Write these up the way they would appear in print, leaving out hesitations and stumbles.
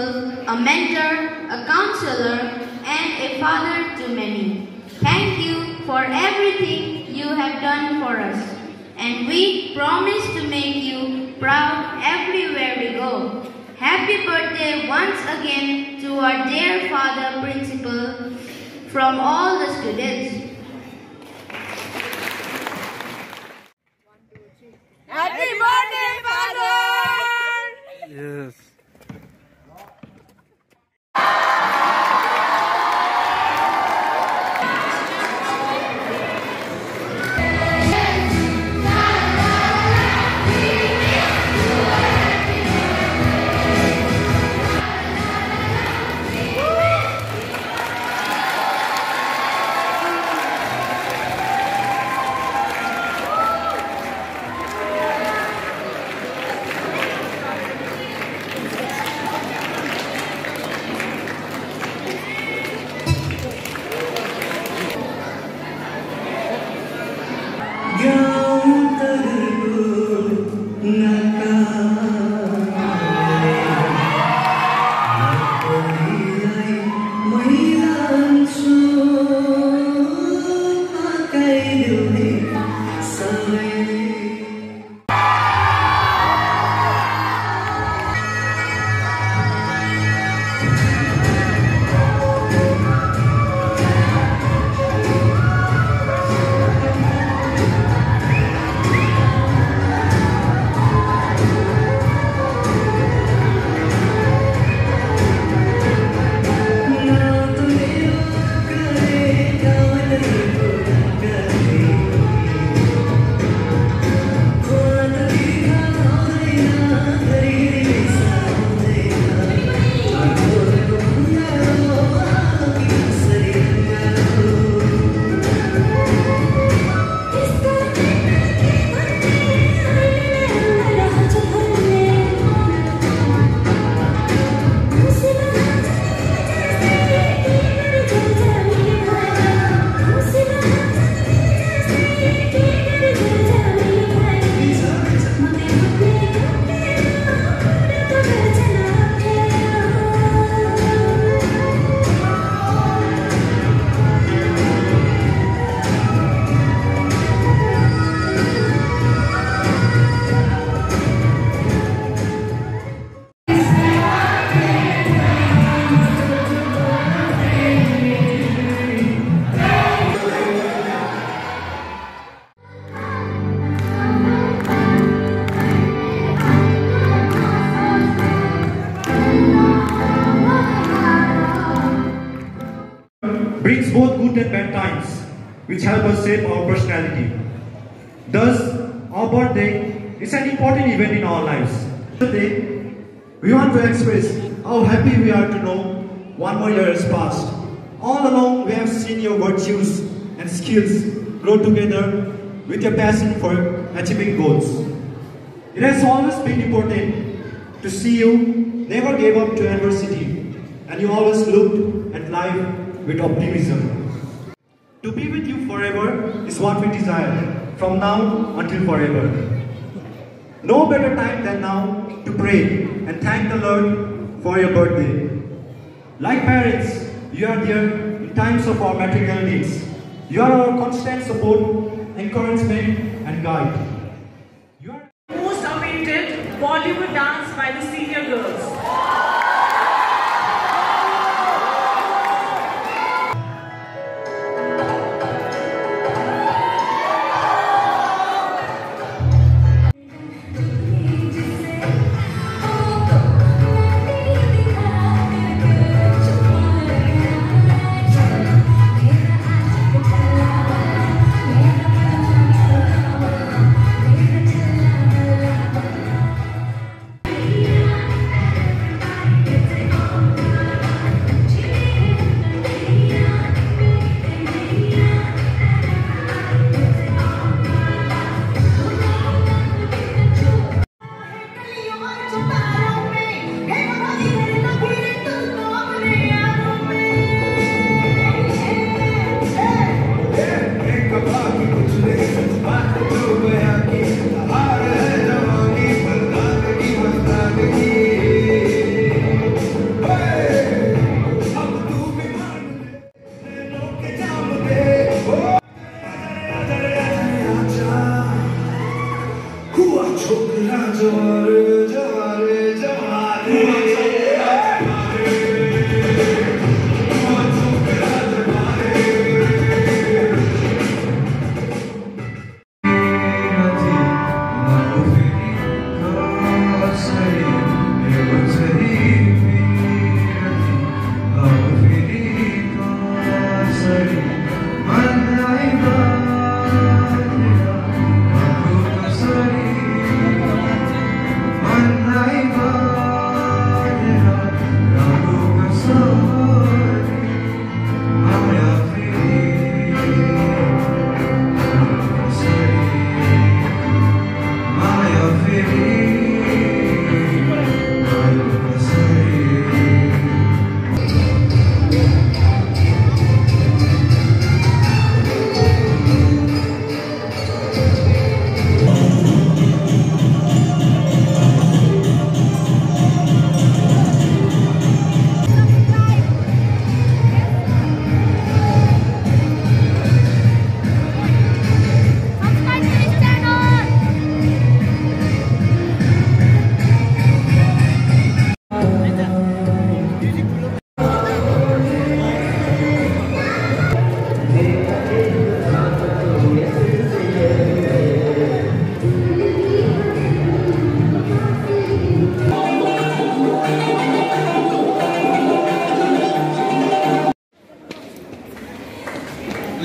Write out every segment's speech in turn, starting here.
a mentor, a counselor, and a father to many. Thank you for everything you have done for us, and we promise to make you proud everywhere we go. Happy birthday once again to our dear Father Principal from all the students. Happy birthday, Father! Yes. Brings both good and bad times, which help us shape our personality. Thus, our birthday is an important event in our lives. Today, we want to express how happy we are to know one more year has passed. All along, we have seen your virtues and skills grow together with your passion for achieving goals. It has always been important to see you never gave up to adversity, and you always looked at life with optimism. To be with you forever is what we desire, from now until forever. No better time than now to pray and thank the Lord for your birthday. Like parents, you are there in times of our material needs. You are our constant support, encouragement, and guide. You are Most awaited Bollywood dance by the senior girls.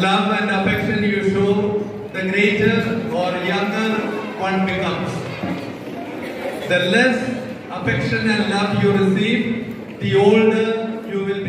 love and affection you show, the greater or younger one becomes. The less affection and love you receive, the older you will